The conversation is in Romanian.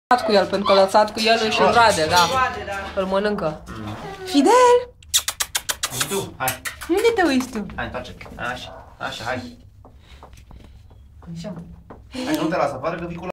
cu el, pentru că lăsat cu el își roade, da. Îl mănâncă. Fidel! Și tu, hai. Unde te uiți tu? Hai, întoarce. Așa, așa, hai. Așa, mă. Hai, nu te las afară, că vii cu